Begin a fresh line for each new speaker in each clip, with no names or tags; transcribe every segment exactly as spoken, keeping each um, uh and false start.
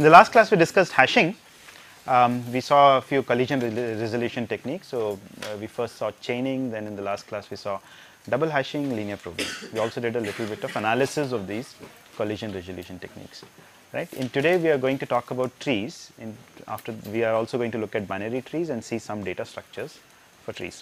the last class we discussed hashing. Um, we saw a few collision re resolution techniques. So uh, we first saw chaining, then in the last class we saw double hashing, linear programming. We also did a little bit of analysis of these collision resolution techniques. Right? In today we are going to talk about trees. In after we are also going to look at binary trees and see some data structures for trees.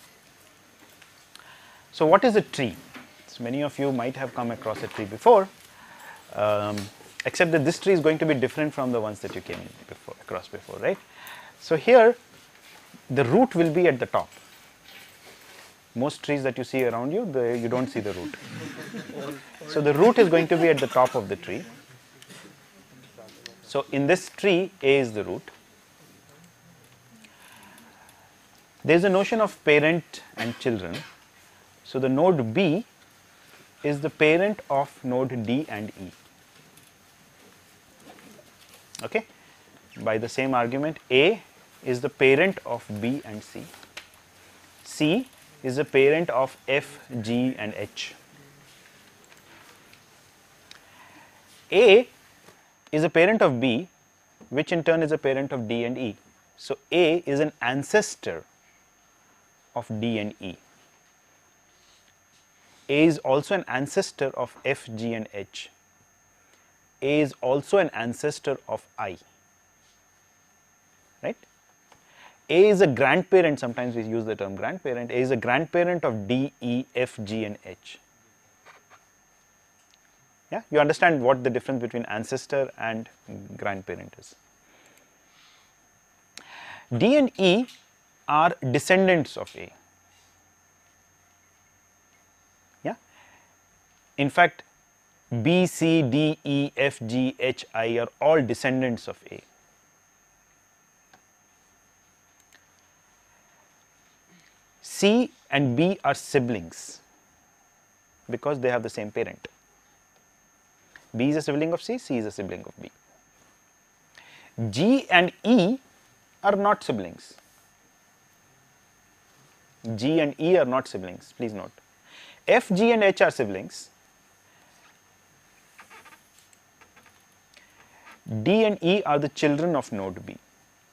So what is a tree? So many of you might have come across a tree before, um, except that this tree is going to be different from the ones that you came before, across before, right? So here the root will be at the top. Most trees that you see around you, the, you don't see the root. So the root is going to be at the top of the tree. So in this tree, A is the root. There is a notion of parent and children. So the node B is the parent of node D and E. Okay? By the same argument, A is the parent of B and C. C is the parent of F, G and H. A is a parent of B, which in turn is a parent of D and E. So A is an ancestor of D and E. A is also an ancestor of F, G and H. A is also an ancestor of I. Right? A is a grandparent, sometimes we use the term grandparent. A is a grandparent of D, E, F, G and H. Yeah, you understand what the difference between ancestor and grandparent is. D and E are descendants of A. Yeah. In fact, B, C, D, E, F, G, H, I are all descendants of A. C and B are siblings because they have the same parent. B is a sibling of C, C is a sibling of B. G and E are not siblings. G and E are not siblings, please note. F, G and H are siblings. D and E are the children of node B.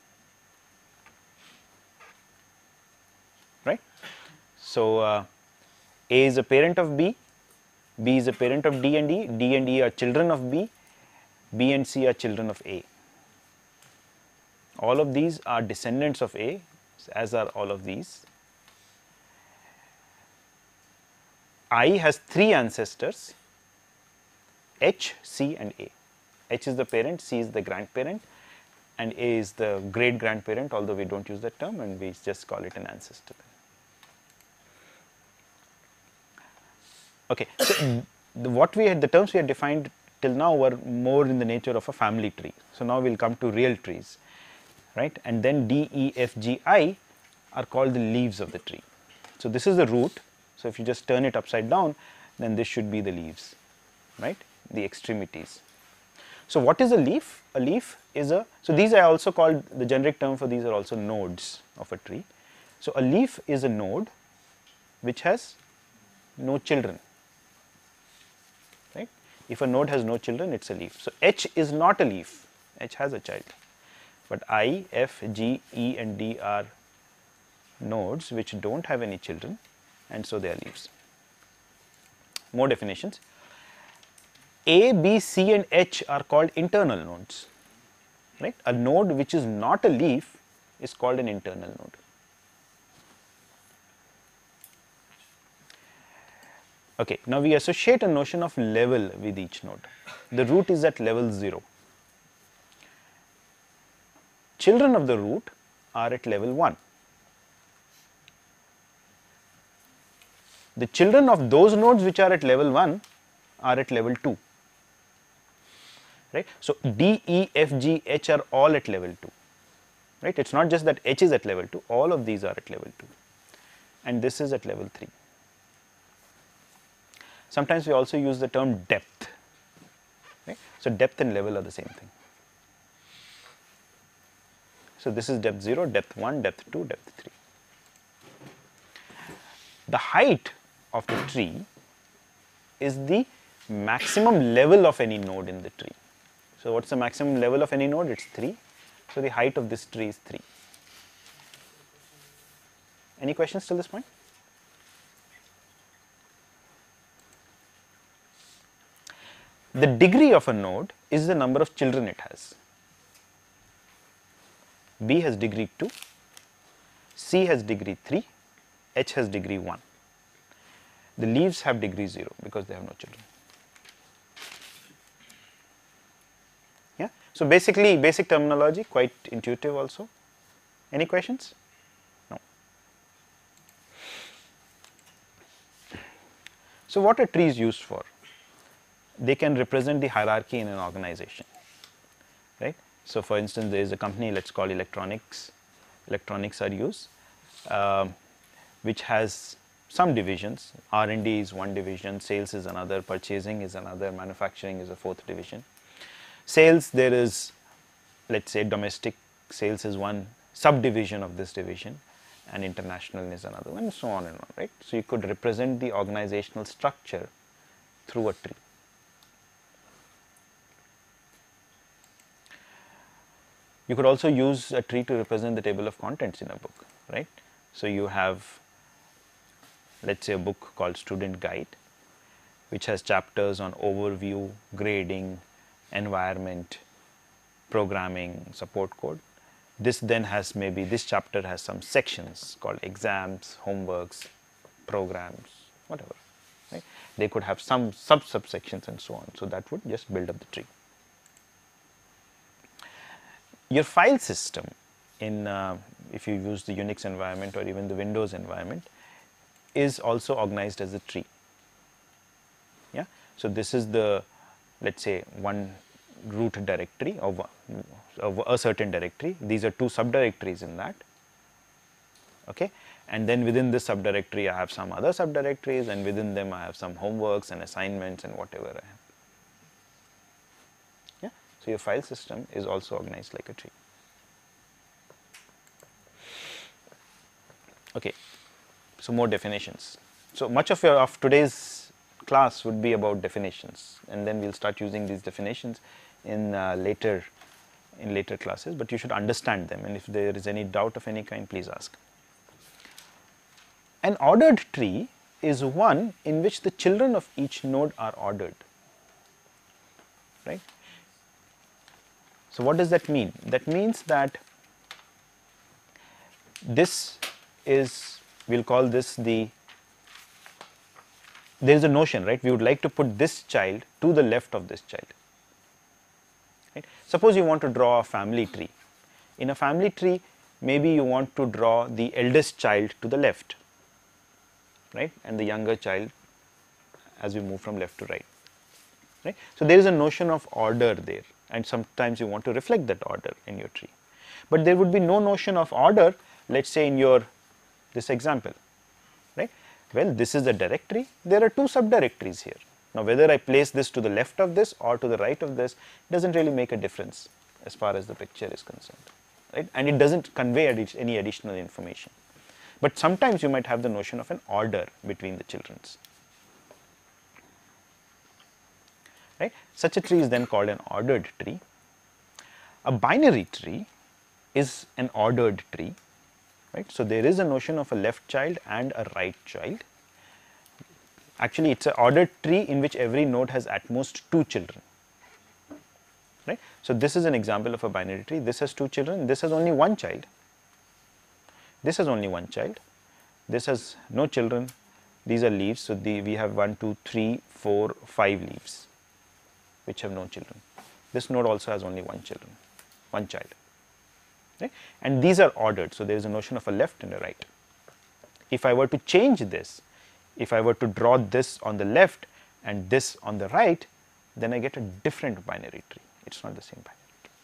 Right? So, uh, A is a parent of B, B is a parent of D and E, D and E are children of B, B and C are children of A. All of these are descendants of A, as are all of these. I has three ancestors, H, C and A. H is the parent, C is the grandparent and A is the great grandparent, although we do not use that term and we just call it an ancestor. Okay, so the, what we had, the terms we had defined till now were more in the nature of a family tree. So now we will come to real trees, right? And then D, E, F, G, I are called the leaves of the tree. So this is the root. So if you just turn it upside down, then this should be the leaves, right? The extremities. So what is a leaf? A leaf is a, so these are also called, the generic term for these are also nodes of a tree. So a leaf is a node which has no children. Right? If a node has no children, it's a leaf. So H is not a leaf, H has a child, but I, F, G, E and D are nodes which don't have any children and so they are leaves. More definitions. A, B, C and H are called internal nodes. Right? A node which is not a leaf is called an internal node. Okay, now we associate a notion of level with each node. The root is at level zero. Children of the root are at level one. The children of those nodes which are at level one are at level two. Right? So D, E, F, G, H are all at level two. Right? It is not just that H is at level two, all of these are at level two and this is at level three. Sometimes we also use the term depth. Right? So depth and level are the same thing. So this is depth zero, depth one, depth two, depth three. The height of the tree is the maximum level of any node in the tree. So what's the maximum level of any node? It's three. So the height of this tree is three. Any questions till this point? The degree of a node is the number of children it has. B has degree two, C has degree three, H has degree one. The leaves have degree zero because they have no children. Yeah. So basically, basic terminology, quite intuitive also. Any questions? No. So what are trees used for? They can represent the hierarchy in an organization, right? So for instance, there is a company, let's call electronics. Electronics are used, um, which has some divisions. R and D is one division, sales is another, purchasing is another, manufacturing is a fourth division. Sales, there is, let's say, domestic sales is one subdivision of this division, and international is another one, and so on and on, right? So you could represent the organizational structure through a tree. You could also use a tree to represent the table of contents in a book, right? So you have, let's say, a book called Student Guide, which has chapters on overview, grading, environment, programming, support code. This then has maybe, this chapter has some sections called exams, homeworks, programs, whatever, right? They could have some sub subsections and so on. So that would just build up the tree. Your file system in, uh, if you use the Unix environment or even the Windows environment, is also organized as a tree. Yeah. So this is the, let's say, one root directory of, of a certain directory. These are two subdirectories in that. Okay. And then within this subdirectory, I have some other subdirectories, and within them I have some homeworks and assignments and whatever I have. Yeah. So your file system is also organized like a tree. Okay. So more definitions. So much of your of today's class would be about definitions, and then we'll start using these definitions in uh, later in later classes. But you should understand them, and if there is any doubt of any kind, please ask. An ordered tree is one in which the children of each node are ordered, right? So what does that mean? That means that this is, we'll call this the, there is a notion, right? We would like to put this child to the left of this child, right? Suppose you want to draw a family tree. In a family tree, maybe you want to draw the eldest child to the left, right? And the younger child as we move from left to right, right? So there is a notion of order there, and sometimes you want to reflect that order in your tree. But there would be no notion of order, let's say in your, this example, right? Well, this is a directory, there are two subdirectories here. Now whether I place this to the left of this or to the right of this doesn't really make a difference as far as the picture is concerned, right? And it doesn't convey addi- any additional information. But sometimes you might have the notion of an order between the children's, right? Such a tree is then called an ordered tree. A binary tree is an ordered tree, right? So there is a notion of a left child and a right child. Actually, it's an ordered tree in which every node has at most two children, right? So this is an example of a binary tree. This has two children, this has only one child. This has only one child, this has no children, these are leaves. So the, we have one, two, three, four, five leaves which have no children. This node also has only one children, one child, right? And these are ordered. So there is a notion of a left and a right. If I were to change this, if I were to draw this on the left and this on the right, then I get a different binary tree. It's not the same binary.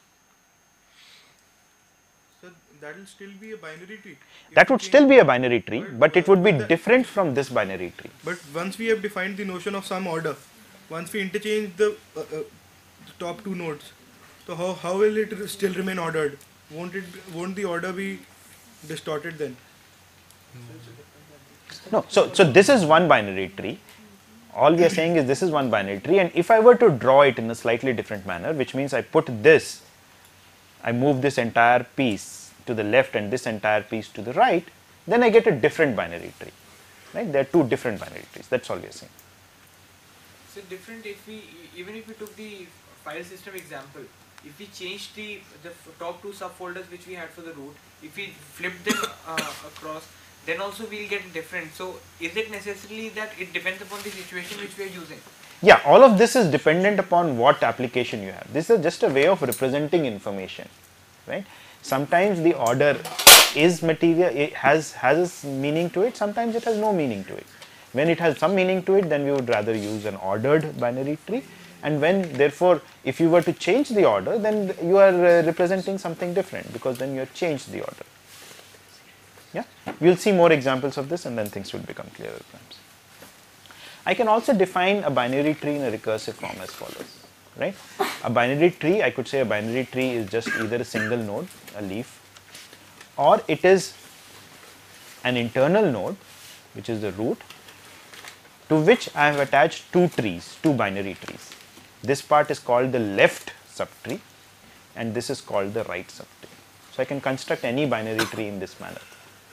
That will still be a binary tree. If
That would still be a binary tree, but it would be different from this binary tree.
But once we have defined the notion of some order, once we interchange the, uh, uh, the top two nodes, so how, how will it still remain ordered? Won't it? Won't the order be distorted then?
No, so, so this is one binary tree. All we are saying is this is one binary tree, and if I were to draw it in a slightly different manner, which means I put this, I move this entire piece to the left and this entire piece to the right, then I get a different binary tree. Right? There are two different binary trees. That's all we are saying.
So different if we, even if we took the file system example, if we change the, the top two subfolders which we had for the root, if we flip them uh, across, then also we'll get different. So is it necessarily that it depends upon the situation which we are using?
Yeah, all of this is dependent upon what application you have. This is just a way of representing information, right? Sometimes the order is material, it has, has a meaning to it, sometimes it has no meaning to it. When it has some meaning to it, then we would rather use an ordered binary tree. And when, therefore, if you were to change the order, then you are uh, representing something different, because then you have changed the order. Yeah, we will see more examples of this, and then things will become clearer. Perhaps. I can also define a binary tree in a recursive form as follows. Right? A binary tree, I could say a binary tree is just either a single node, a leaf, or it is an internal node, which is the root, to which I have attached two trees, two binary trees. This part is called the left subtree, and this is called the right subtree. So I can construct any binary tree in this manner.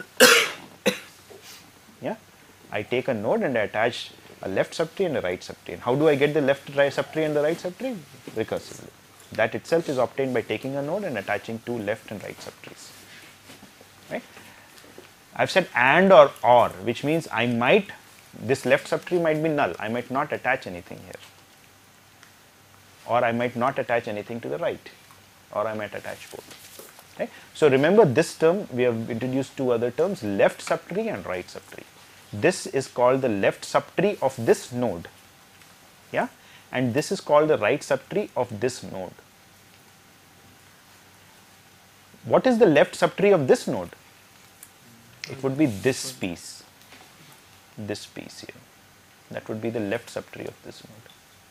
Yeah, I take a node and I attach a left subtree and a right subtree. And how do I get the left right subtree and the right subtree? Recursively. That itself is obtained by taking a node and attaching two left and right subtrees. Right? I've said and or or, which means I might, this left subtree might be null. I might not attach anything here. Or I might not attach anything to the right. Or I might attach both. Okay? So remember this term, we have introduced two other terms, left subtree and right subtree. This is called the left subtree of this node. Yeah? And this is called the right subtree of this node. What is the left subtree of this node? It would be this piece. This piece here. That would be the left subtree of this node.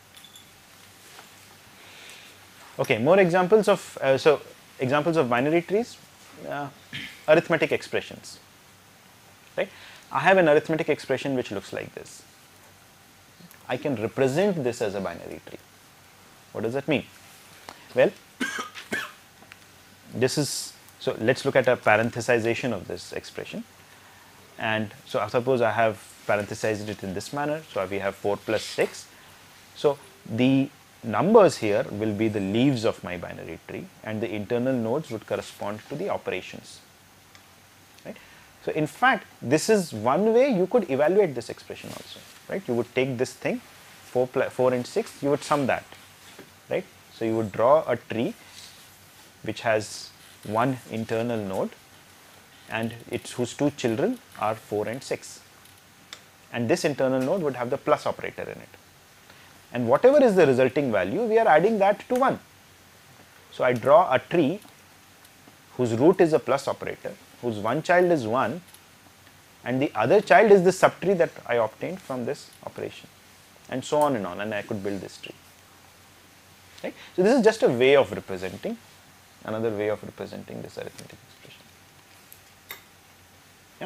Okay, more examples of, uh, so examples of binary trees, uh, arithmetic expressions. Right? I have an arithmetic expression which looks like this. I can represent this as a binary tree. What does that mean? Well, this is, so let's look at a parenthesization of this expression. And so suppose I have parenthesized it in this manner. So we have four plus six. So the numbers here will be the leaves of my binary tree, and the internal nodes would correspond to the operations. Right? So in fact, this is one way you could evaluate this expression also. Right? You would take this thing, four, four and six, you would sum that. Right? So you would draw a tree which has one internal node, and its whose two children are four and six. And this internal node would have the plus operator in it. And whatever is the resulting value, we are adding that to one. So I draw a tree whose root is a plus operator, whose one child is one, and the other child is the subtree that I obtained from this operation, and so on and on, and I could build this tree. Right? So this is just a way of representing, another way of representing this arithmetic expression. Yeah?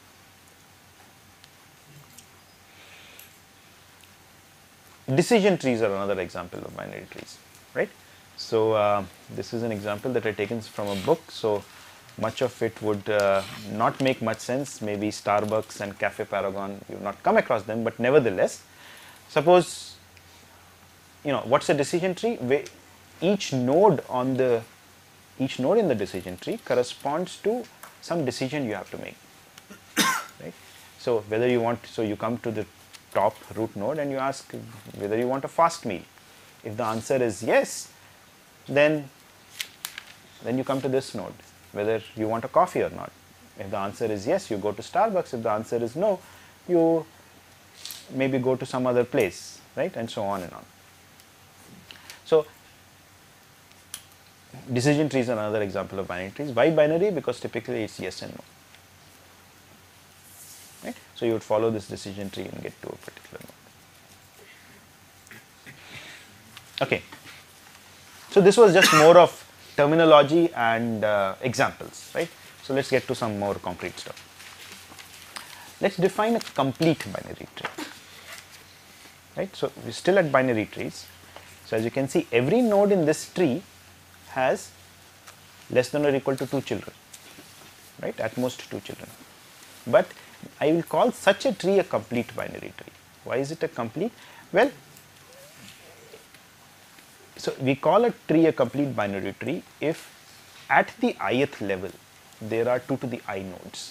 Decision trees are another example of binary trees, right? So uh, this is an example that I taken from a book. So much of it would uh, not make much sense. Maybe Starbucks and Cafe Paragon, you've not come across them, but nevertheless, suppose, you know, what's a decision tree? Where each node on the, each node in the decision tree corresponds to some decision you have to make, right? So whether you want, so you come to the top root node and you ask whether you want a fast meal. If the answer is yes, then, then you come to this node, whether you want a coffee or not. If the answer is yes, you go to Starbucks. If the answer is no, you maybe go to some other place, right? And so on and on. So decision trees are another example of binary trees. Why binary? Because typically it's yes and no. Right? So you would follow this decision tree and get to a particular node. Okay. So this was just more of terminology and uh, examples, right? So let's get to some more concrete stuff. Let's define a complete binary tree. right? So we're still at binary trees. So as you can see, every node in this tree has less than or equal to two children, right? At most two children. But I will call such a tree a complete binary tree. Why is it a complete? Well, so we call a tree a complete binary tree if at the ith level there are two to the I nodes,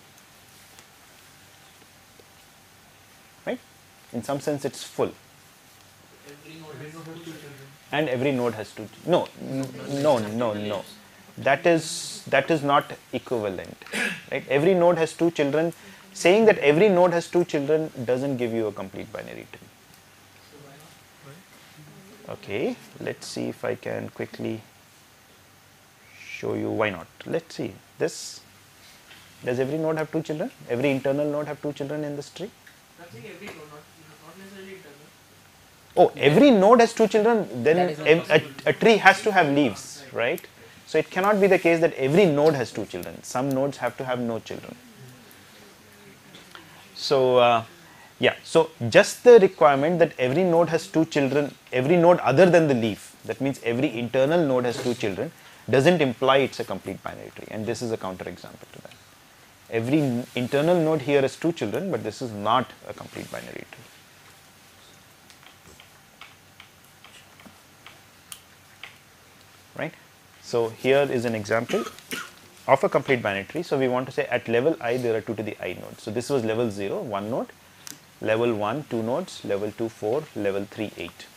right? In some sense it's full.
Every node has two children.
And every node has two. No, no, no, no. That is that is not equivalent, right? Every node has two children. Saying that every node has two children doesn't give you a complete binary tree. Okay, let's see if I can quickly show you why not. Let's see this. Does every node have two children? Every internal node have two children in this tree?
Nothing every node, not, not necessarily internal.
Oh, every node has two children, then
That is not
ev- a, a tree has to have leaves, right? So it cannot be the case that every node has two children. Some nodes have to have no children. So, uh, yeah, so just the requirement that every node has two children, every node other than the leaf, that means every internal node has two children, doesn't imply it's a complete binary tree, and this is a counterexample to that. Every n- internal node here has two children, but this is not a complete binary tree. Right? So here is an example of a complete binary tree. So we want to say at level I there are two to the I nodes. So this was level zero, one node, level one, two nodes, level two, four, level three, eight.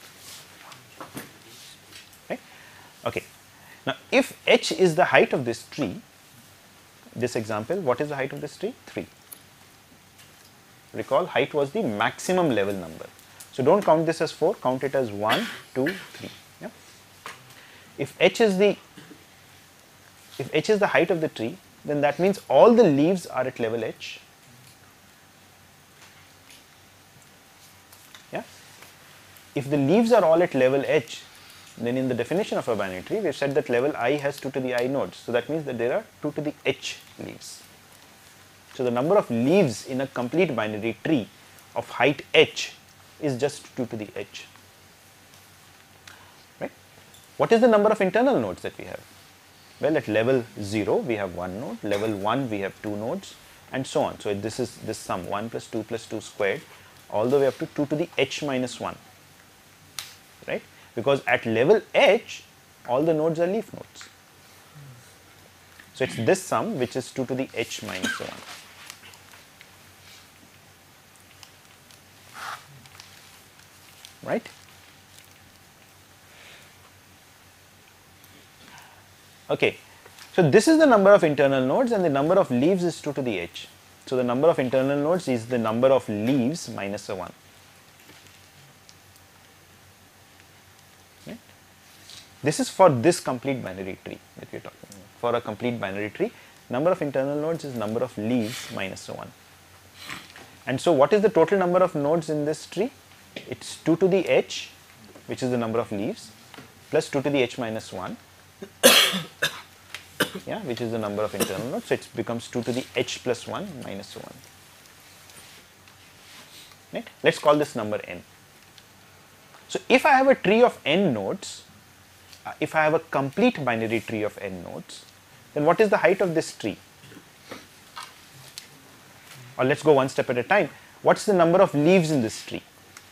Right? Okay. Now if h is the height of this tree, this example, what is the height of this tree? three. Recall, height was the maximum level number. So don't count this as four, count it as one, two, three. Yeah? If h is the if h is the height of the tree, then that means all the leaves are at level h. Yeah? If the leaves are all at level h, then in the definition of a binary tree, we have said that level I has two to the I nodes. So that means that there are two to the h leaves. So the number of leaves in a complete binary tree of height h is just two to the h. Right? What is the number of internal nodes that we have? Well, at level zero we have one node, level one we have two nodes, and so on. So this is this sum one plus two plus two squared all the way up to two to the h minus one. Right? Because at level h all the nodes are leaf nodes. So it's this sum which is two to the h minus one. Right? Okay. So this is the number of internal nodes and the number of leaves is two to the h. So the number of internal nodes is the number of leaves minus a one. Right? This is for this complete binary tree that we are talking about. For a complete binary tree, number of internal nodes is number of leaves minus a one. And so what is the total number of nodes in this tree? It's two to the h, which is the number of leaves, plus two to the h minus one, yeah, which is the number of internal nodes. So it becomes two to the h plus one minus one. Right? Let's call this number n. So if I have a tree of n nodes, uh, if I have a complete binary tree of n nodes, then what is the height of this tree? Or let's go one step at a time. What's the number of leaves in this tree?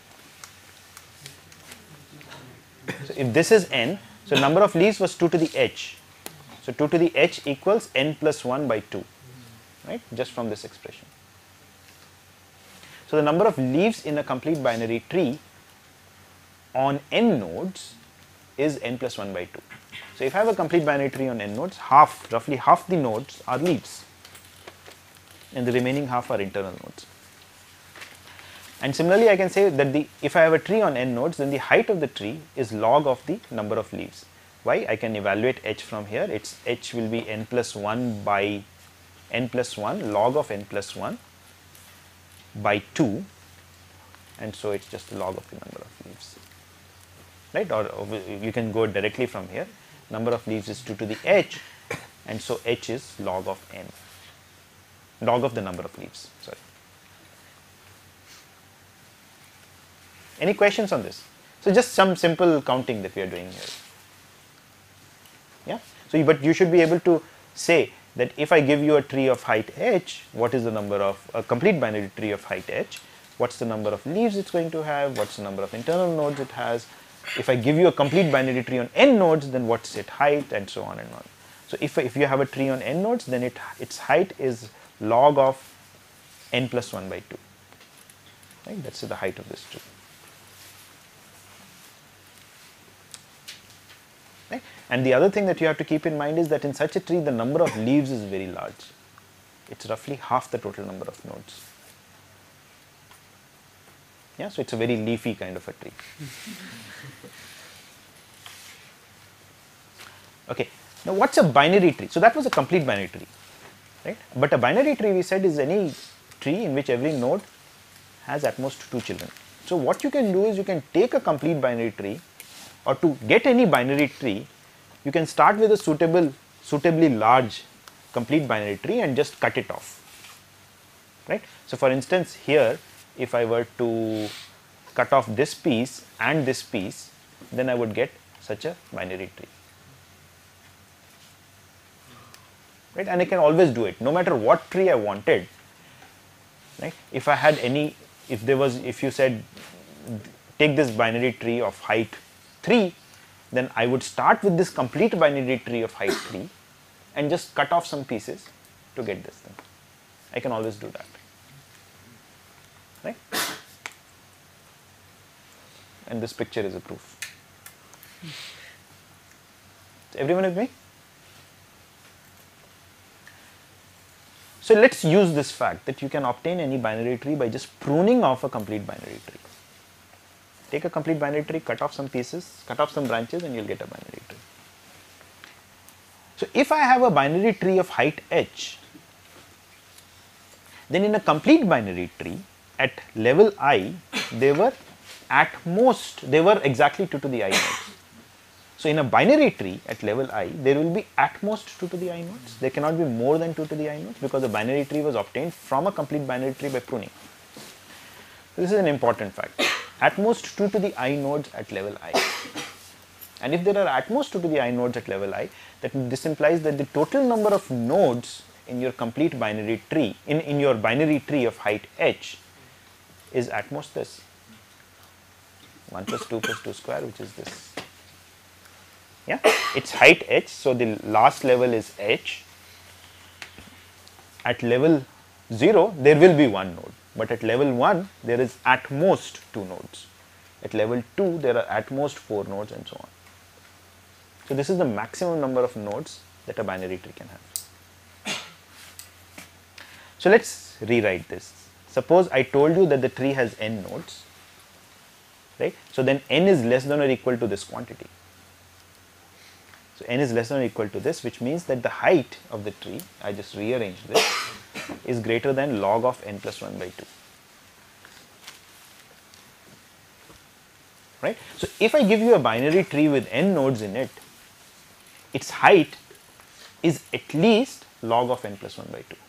So if this is n, so number of leaves was two to the h. So two to the h equals n plus one by two, right? Just from this expression. So the number of leaves in a complete binary tree on n nodes is n plus one by two. So if I have a complete binary tree on n nodes, half, roughly half the nodes are leaves, and the remaining half are internal nodes. And similarly, I can say that the if I have a tree on n nodes, then the height of the tree is log of the number of leaves. Why? I can evaluate h from here. It's h will be n plus one by n plus one, log of n plus one by two, and so it's just the log of the number of leaves. Right? Or, or you can go directly from here. Number of leaves is two to the h, and so h is log of n, log of the number of leaves. Sorry. Any questions on this? So just some simple counting that we are doing here. Yeah. So, but you should be able to say that if I give you a tree of height h, what is the number of a complete binary tree of height h? What's the number of leaves it's going to have? What's the number of internal nodes it has? If I give you a complete binary tree on n nodes, then what's its height, and so on and on. So if if you have a tree on n nodes, then it its height is log of n plus one by two. Right? That's the height of this tree. Right? And the other thing that you have to keep in mind is that in such a tree, the number of leaves is very large. It's roughly half the total number of nodes. Yeah, so it's a very leafy kind of a tree. Okay. Now, what's a binary tree? So that was a complete binary tree, right? But a binary tree, we said, is any tree in which every node has at most two children. So what you can do is you can take a complete binary tree, or to get any binary tree, you can start with a suitable, suitably large complete binary tree and just cut it off, right? So for instance, here, if I were to cut off this piece and this piece, then I would get such a binary tree, right? And I can always do it, no matter what tree I wanted, right? If I had any, if there was, if you said, take this binary tree of height three, then I would start with this complete binary tree of height three and just cut off some pieces to get this thing. I can always do that, right? And this picture is a proof. Is everyone with me? So let's use this fact that you can obtain any binary tree by just pruning off a complete binary tree. Take a complete binary tree, cut off some pieces, cut off some branches, and you'll get a binary tree. So if I have a binary tree of height h, then in a complete binary tree at level I, they were at most, they were exactly two to the I nodes. So in a binary tree at level I, there will be at most two to the I nodes. There cannot be more than two to the I nodes because the binary tree was obtained from a complete binary tree by pruning. So this is an important fact. At most two to the I nodes at level I. And if there are at most two to the I nodes at level I, that this implies that the total number of nodes in your complete binary tree, in, in your binary tree of height h, is at most this. one plus two plus two square, which is this. Yeah, it's height h, so the last level is h. At level zero, there will be one node, but at level one, there is at most two nodes. At level two, there are at most four nodes, and so on. So this is the maximum number of nodes that a binary tree can have. So let's rewrite this. Suppose I told you that the tree has n nodes, right? So then n is less than or equal to this quantity. So n is less than or equal to this, which means that the height of the tree, I just rearranged this, is greater than log of n plus one by two. Right? So if I give you a binary tree with n nodes in it, its height is at least log of n plus one by two.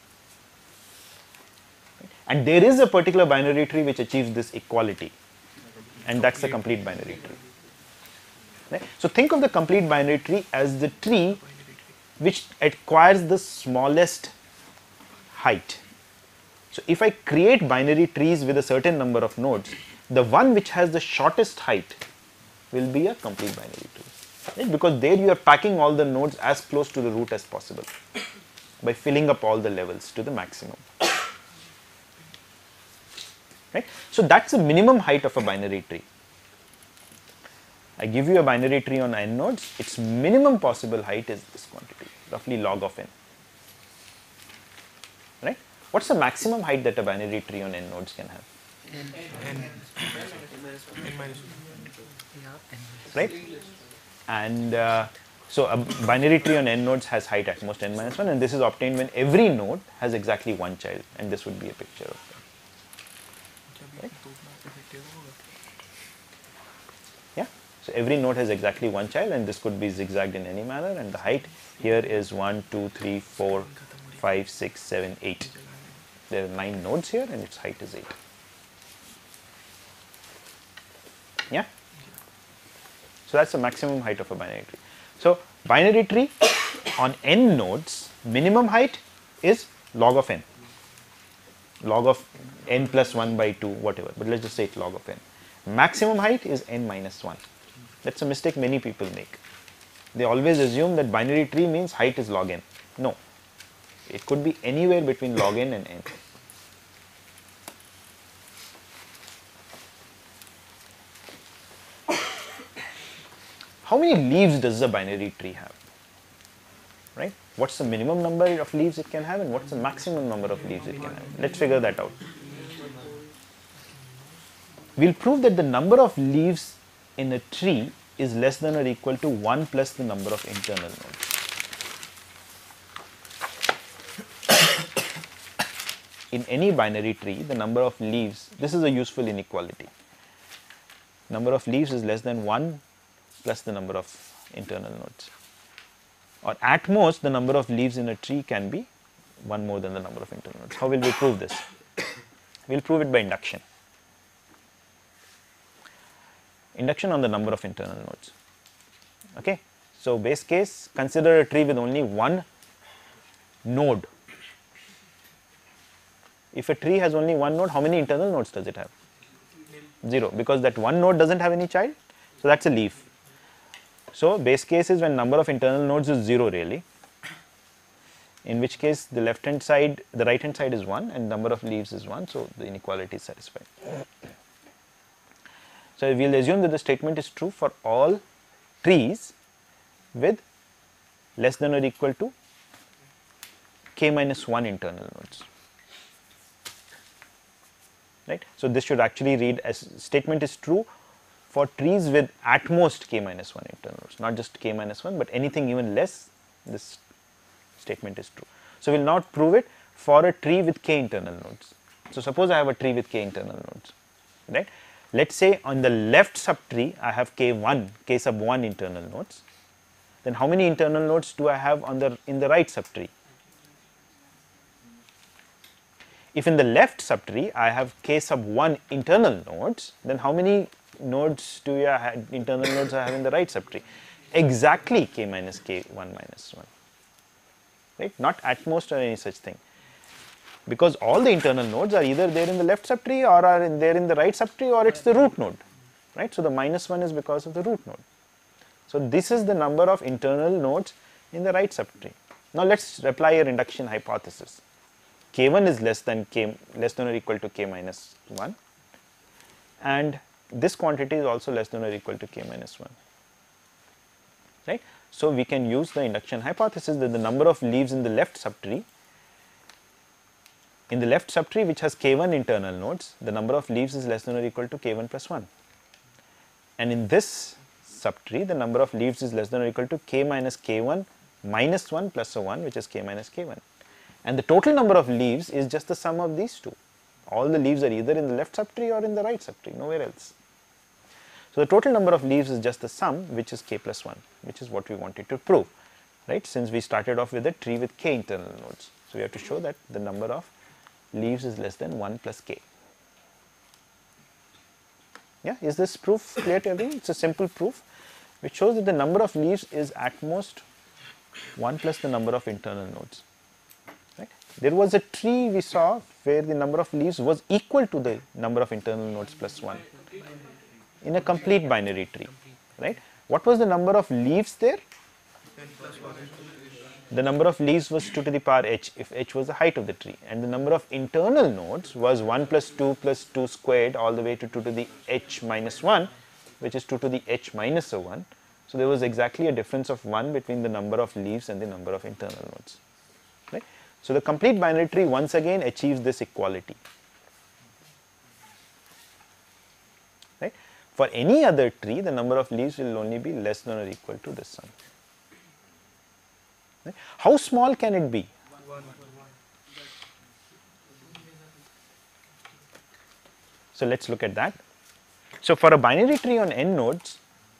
Right? And there is a particular binary tree which achieves this equality, and that's the complete binary tree. Right? So think of the complete binary tree as the tree which acquires the smallest height. So if I create binary trees with a certain number of nodes, the one which has the shortest height will be a complete binary tree, right? Because there you are packing all the nodes as close to the root as possible by filling up all the levels to the maximum. Right? So that's the minimum height of a binary tree. I give you a binary tree on n nodes, its minimum possible height is this quantity, roughly log of n. Right? What's the maximum height that a binary tree on n nodes can have?
N. N. N minus one.
Right? And uh, so a binary tree on n nodes has height at most n minus one, and this is obtained when every node has exactly one child, and this would be a picture of that. Right? Yeah. So every node has exactly one child, and this could be zigzagged in any manner, and the height here is one, two, three, four, five, six, seven, eight. There are nine nodes here, and its height is eight. Yeah. So that's the maximum height of a binary tree. So binary tree on n nodes, minimum height is log of n, log of n plus one by two, whatever, but let's just say it's log of n. Maximum height is n minus one. That's a mistake many people make. They always assume that binary tree means height is log n. No, it could be anywhere between log n and n. How many leaves does a binary tree have? Right? What's the minimum number of leaves it can have and what's the maximum number of leaves it can have? Let's figure that out. We'll prove that the number of leaves in a tree is less than or equal to one plus the number of internal nodes. In any binary tree, the number of leaves, this is a useful inequality. Number of leaves is less than one plus the number of internal nodes. Or at most, the number of leaves in a tree can be one more than the number of internal nodes. How will we prove this? We'll prove it by induction. Induction on the number of internal nodes. Okay. So base case, consider a tree with only one node. If a tree has only one node, how many internal nodes does it have? Zero, because that one node doesn't have any child, so that's a leaf. So base case is when number of internal nodes is zero really, in which case the left hand side, the right hand side is one and number of leaves is one, so the inequality is satisfied. So we will assume that the statement is true for all trees with less than or equal to k minus one internal nodes. Right. So this should actually read as statement is true for trees with at most k minus one internal nodes, not just k minus one, but anything even less, this statement is true. So we will now prove it for a tree with k internal nodes. So suppose I have a tree with k internal nodes, right. Let us say on the left subtree I have k one, k sub one internal nodes, then how many internal nodes do I have on the in the right subtree? If in the left subtree I have k sub one internal nodes, then how many nodes do you have, internal nodes I have in the right subtree? Exactly k minus k one minus one, right? Not at most or any such thing, because all the internal nodes are either there in the left subtree or are in there in the right subtree, or it's the root node, right? So the minus one is because of the root node. So this is the number of internal nodes in the right subtree. Now let's apply a reduction hypothesis. K one is less than k less than or equal to k minus one, and this quantity is also less than or equal to k minus one, right. So we can use the induction hypothesis that the number of leaves in the left subtree, in the left subtree which has k one internal nodes, the number of leaves is less than or equal to k one plus one, and in this subtree the number of leaves is less than or equal to k minus k one minus one plus a one, which is k minus k one. And the total number of leaves is just the sum of these two. All the leaves are either in the left subtree or in the right subtree, nowhere else. So the total number of leaves is just the sum, which is k plus one, which is what we wanted to prove, right? Since we started off with a tree with k internal nodes. So we have to show that the number of leaves is less than one plus k. Yeah, is this proof clear to everyone? It's a simple proof which shows that the number of leaves is at most one plus the number of internal nodes. There was a tree we saw where the number of leaves was equal to the number of internal nodes plus one in a complete binary tree, right. What was the number of leaves there? The number of leaves was two to the power h if h was the height of the tree, and the number of internal nodes was one plus two plus two squared all the way to two to the h minus one, which is two to the h minus a one. So there was exactly a difference of one between the number of leaves and the number of internal nodes. So the complete binary tree once again achieves this equality, right. For any other tree, the number of leaves will only be less than or equal to this sum. Right? How small can it be? So let's look at that. So for a binary tree on n nodes,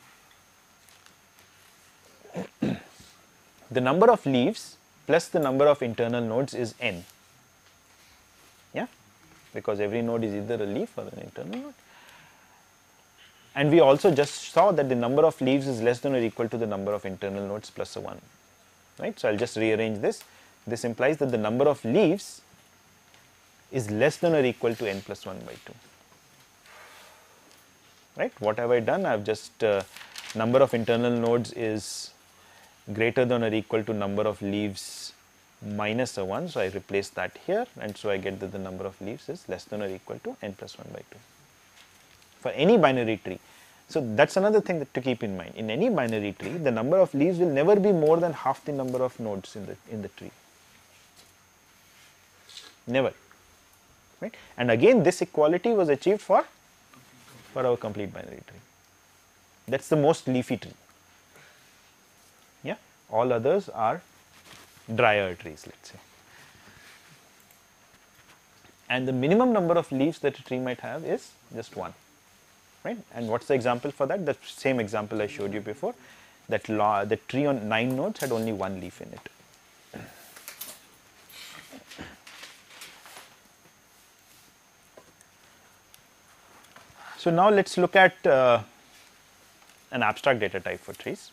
the number of leaves plus the number of internal nodes is n, yeah, because every node is either a leaf or an internal node. And we also just saw that the number of leaves is less than or equal to the number of internal nodes plus a one, right. So, I will just rearrange this. This implies that the number of leaves is less than or equal to n plus one by two, right. What have I done? I have just uh, number of internal nodes is greater than or equal to number of leaves minus a one. So, I replace that here, and so I get that the number of leaves is less than or equal to n plus one by two for any binary tree. So, that is another thing that to keep in mind. In any binary tree, the number of leaves will never be more than half the number of nodes in the in the tree, never, right. And again this equality was achieved for for our complete binary tree. That is the most leafy tree. Yeah, all others are drier trees, let us say. And the minimum number of leaves that a tree might have is just one, right. And what is the example for that? The same example I showed you before, that law, the tree on nine nodes had only one leaf in it. So, now let us look at uh, an abstract data type for trees.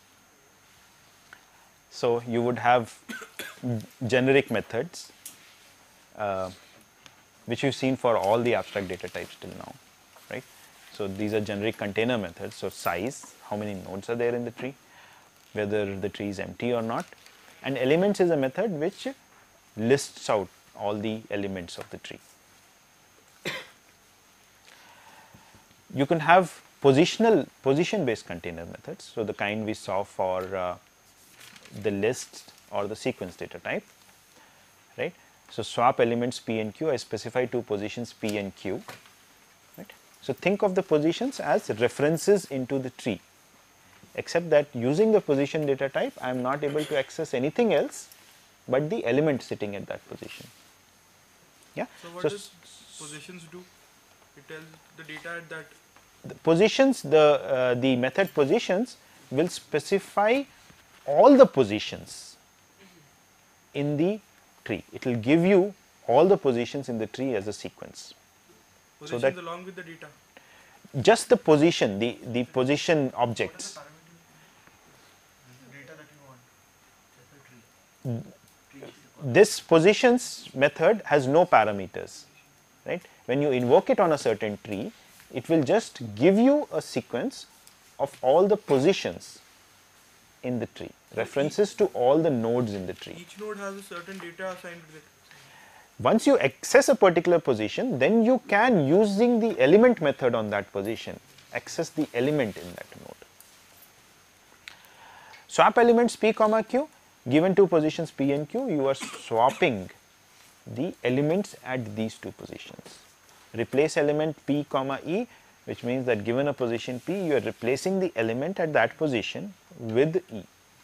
So, you would have generic methods uh, which you have seen for all the abstract data types till now, right. So, these are generic container methods. So, size, how many nodes are there in the tree, whether the tree is empty or not, and elements is a method which lists out all the elements of the tree. You can have positional position based container methods. So, the kind we saw for uh, the list or the sequence data type, right. So, swap elements p and q, I specify two positions p and q, right. So, think of the positions as references into the tree, except that using the position data type I am not able to access anything else but the element sitting at that position. Yeah.
So, what
so,
does positions do? It tells the data at that.
The positions, the uh, the method positions will specify all the positions in the tree. It will give you all the positions in the tree as a sequence.
Positions
so that
along with the data.
Just the position, the the position objects.
Data that you want.
This positions method has no parameters, right. When you invoke it on a certain tree, it will just give you a sequence of all the positions in the tree, references to all the nodes in the tree.
Each node has a certain data assigned with it.
Once you access a particular position, then you can, using the element method on that position, access the element in that node. Swap elements p comma q, given two positions p and q, you are swapping the elements at these two positions. Replace element p comma e, which means that given a position p, you are replacing the element at that position with e.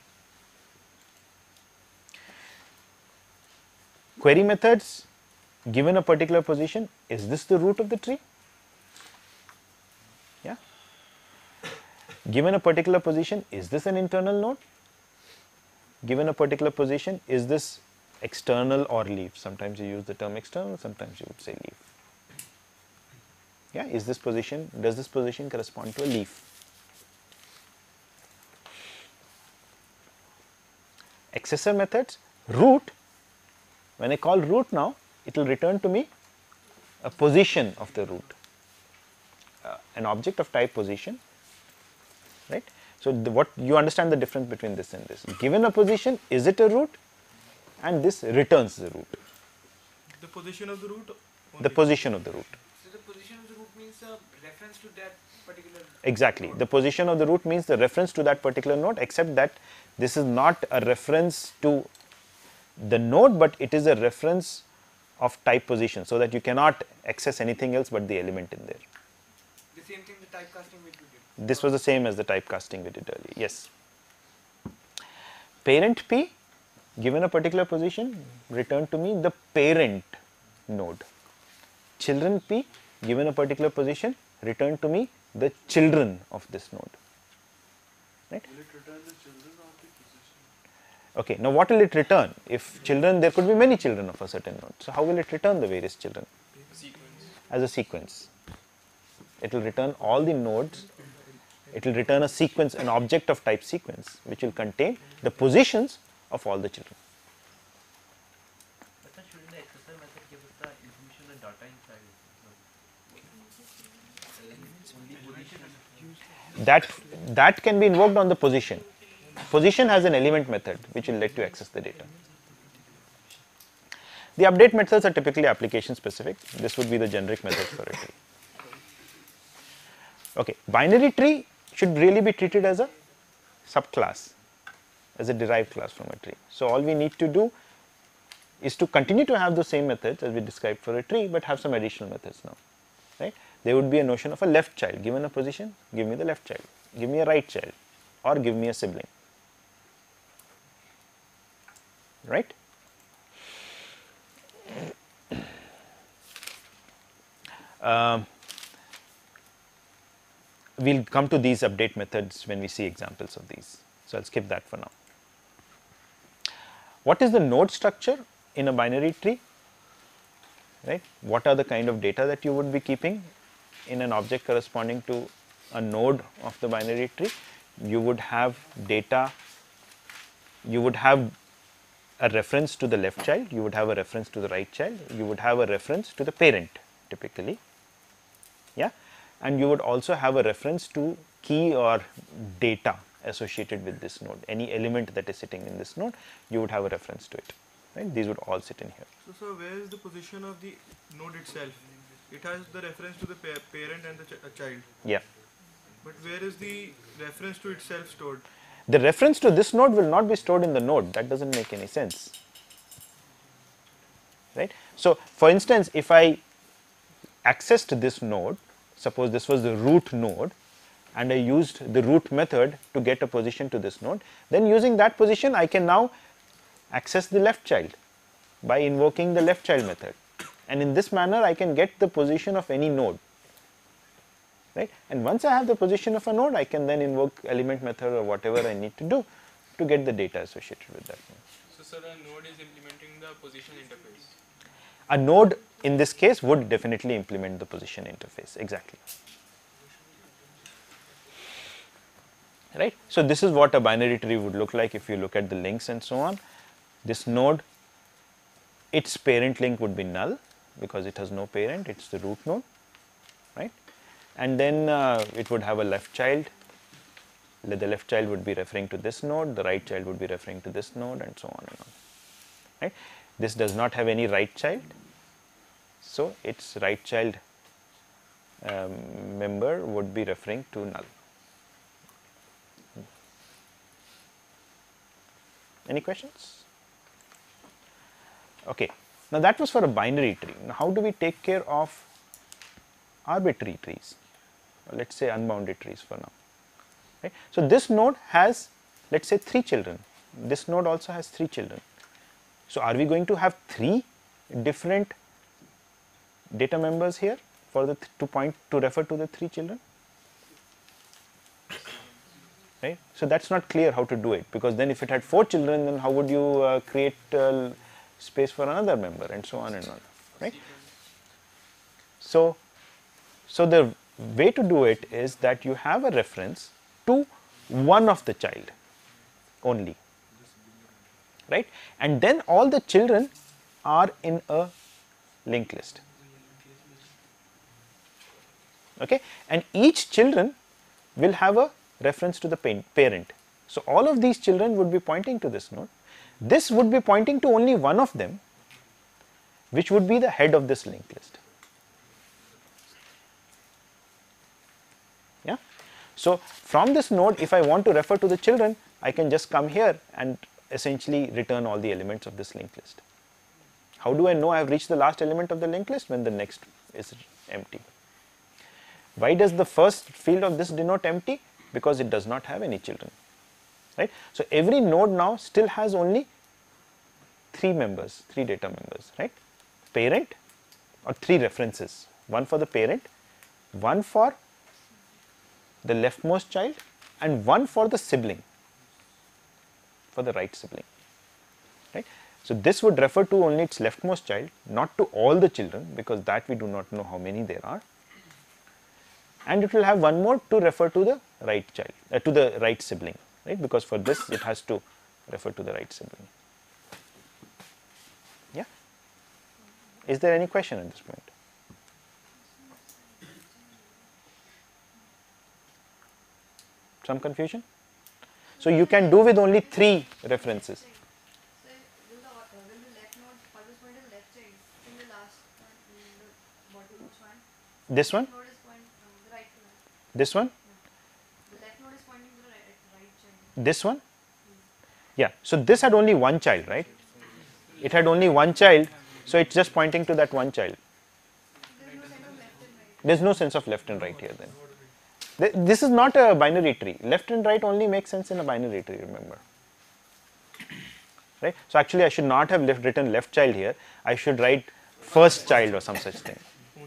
Query methods, given a particular position, is this the root of the tree? Yeah. Given a particular position, is this an internal node? Given a particular position, is this external or leaf? Sometimes you use the term external, sometimes you would say leaf. Yeah, is this position, does this position correspond to a leaf? Accessor methods, root, when I call root now, it will return to me a position of the root, uh, an object of type position, right. So, the, what you understand the difference between this and this. Given a position, is it a root? And this returns the root.
The position of the root? Only.
The position of the root.
So the position of the root means a reference to that particular.
Exactly. The position of the root means the reference to that particular node, except that this is not a reference to the node, but it is a reference of type position, so that you cannot access anything else but the element in there.
The same thing the typecasting which we did.
This was the same as the typecasting we did earlier. Yes. Parent p, given a particular position, return to me the parent node. Children p, given a particular position, return to me the children of this node. Right?
Will it return the children of the position?
Okay, now what will it return? If children, there could be many children of a certain node. So, how will it return the various children?
Sequence.
As a sequence. It will return all the nodes It will return a sequence, an object of type sequence, which will contain the positions of all the children.
But then shouldn't the accessor method give us the information and data inside it? Only position.
That, that can be invoked on the position. Position has an element method which will let you access the data. The update methods are typically application specific. This would be the generic method for a tree. Okay, binary tree should really be treated as a subclass, as a derived class from a tree. So all we need to do is to continue to have the same methods as we described for a tree, but have some additional methods now. Right? There would be a notion of a left child. Given a position, give me the left child, give me a right child, or give me a sibling. Right? Um, we'll come to these update methods when we see examples of these. So I'll skip that for now. What is the node structure in a binary tree? Right? What are the kind of data that you would be keeping in an object corresponding to a node of the binary tree? You would have data, you would have a reference to the left child, you would have a reference to the right child, you would have a reference to the parent typically, yeah, and you would also have a reference to key or data associated with this node. Any element that is sitting in this node, you would have a reference to it, right? These would all sit in here.
So, sir, where is the position of the node itself? It has the reference to the pa parent and the ch uh, child.
Yeah.
But where is the reference to itself stored?
The reference to this node will not be stored in the node. That doesn't make any sense, right? So, for instance, if I accessed this node, suppose this was the root node, and I used the root method to get a position to this node, then using that position I can now access the left child by invoking the left child method, and in this manner I can get the position of any node, right? And once I have the position of a node, I can then invoke element method or whatever I need to do to get the data associated with that node.
So, sir, a node is implementing the position interface.
A node in this case would definitely implement the position interface, exactly. Right? So, this is what a binary tree would look like if you look at the links and so on. This node, its parent link would be null because it has no parent, it is the root node, right? And then uh, it would have a left child, the left child would be referring to this node, the right child would be referring to this node, and so on and on, right? This does not have any right child, so its right child um, member would be referring to null. Any questions? Okay. Now that was for a binary tree. Now how do we take care of arbitrary trees? Or let's say unbounded trees for now. Right? So this node has, let's say, three children. This node also has three children. So are we going to have three different data members here for the th to point to refer to the three children? Right? So that's not clear how to do it, because then if it had four children, then how would you uh, create uh, space for another member, and so on and on, right? So, so the way to do it is that you have a reference to one of the child only, right? And then all the children are in a linked list, okay? And each children will have a reference to the parent. So all of these children would be pointing to this node. This would be pointing to only one of them, which would be the head of this linked list. Yeah. So from this node, if I want to refer to the children, I can just come here and essentially return all the elements of this linked list. How do I know I have reached the last element of the linked list? When the next is empty. Why does the first field of this denote empty? Because it does not have any children, right? So every node now still has only three members, three data members, right? Parent, or three references, one for the parent, one for the leftmost child, and one for the sibling, for the right sibling, right? So this would refer to only its leftmost child, not to all the children, because that we do not know how many there are. And it will have one more to refer to the right child, uh, to the right sibling, right? Because for this it has to refer to the right sibling. Yeah. Is there any question at this point? Some confusion? So you can do with only three references.
So will the, uh, will the left node always point to the left child in the last one, in the bottom which one?
This one?
The node is pointing uh, the right to left.
This one?
The left node is pointing to the right, right child.
This one? Yeah. So this had only one child, right? It had only one child, so it's just pointing to that one child.
There is no sense of left and right.
There's no sense of left and right here then. Th- This is not a binary tree. Left and right only makes sense in a binary tree, remember. Right? So actually I should not have left, written left child here. I should write first child or some such thing.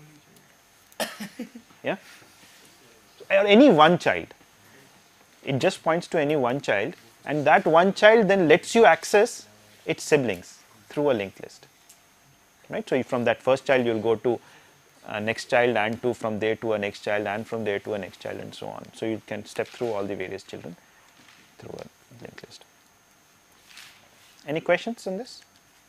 Yeah? Or any one child. It just points to any one child, and that one child then lets you access its siblings through a linked list. Right? So from that first child you will go to uh, next child, and to from there to a next child, and from there to a next child, and so on. So you can step through all the various children through a linked list. Any questions on this?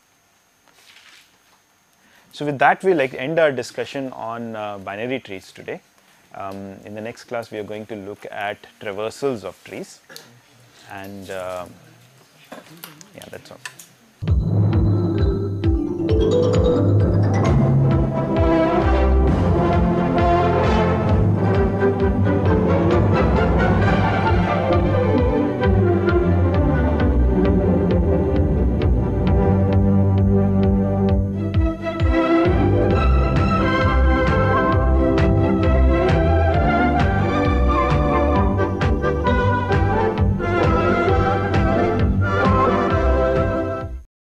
So with that we like end our discussion on uh, binary trees today. Um, in the next class we are going to look at traversals of trees, and uh, yeah, that's all.